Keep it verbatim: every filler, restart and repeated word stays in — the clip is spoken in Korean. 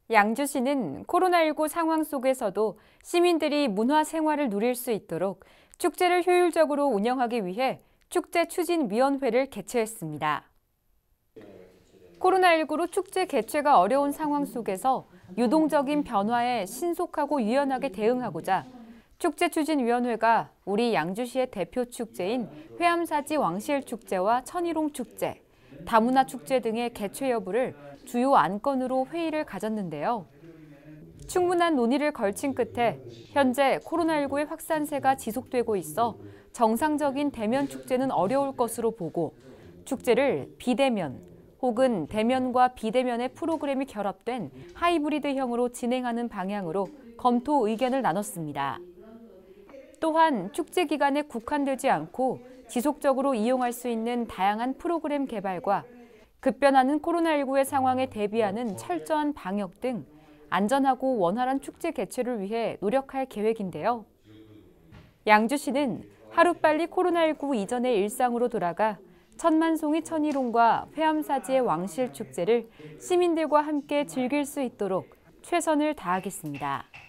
양주시는 코로나십구 상황 속에서도 시민들이 문화 생활을 누릴 수 있도록 축제를 효율적으로 운영하기 위해 축제추진위원회를 개최했습니다. 코로나십구로 축제 개최가 어려운 상황 속에서 유동적인 변화에 신속하고 유연하게 대응하고자 축제추진위원회가 우리 양주시의 대표 축제인 회암사지 왕실축제와 천일홍축제, 다문화축제 등의 개최 여부를 주요 안건으로 회의를 가졌는데요. 충분한 논의를 걸친 끝에 현재 코로나십구의 확산세가 지속되고 있어 정상적인 대면 축제는 어려울 것으로 보고 축제를 비대면 혹은 대면과 비대면의 프로그램이 결합된 하이브리드형으로 진행하는 방향으로 검토 의견을 나눴습니다. 또한 축제 기간에 국한되지 않고 지속적으로 이용할 수 있는 다양한 프로그램 개발과 급변하는 코로나십구의 상황에 대비하는 철저한 방역 등 안전하고 원활한 축제 개최를 위해 노력할 계획인데요. 양주시는 하루빨리 코로나십구 이전의 일상으로 돌아가 천만송이 천일홍과 회암사지의 왕실축제를 시민들과 함께 즐길 수 있도록 최선을 다하겠습니다.